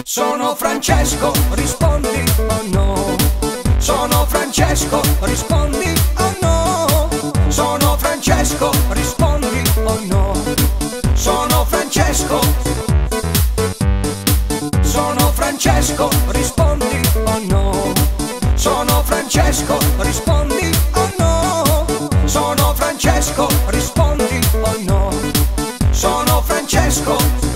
Sono Francesco, rispondi o no? Sono Francesco, rispondi o no? Sono Francesco, rispondi o no? Sono Francesco. Sono Francesco, rispondi o no? Sono Francesco, rispondi o no? Sono Francesco, rispondi o no? Sono Francesco.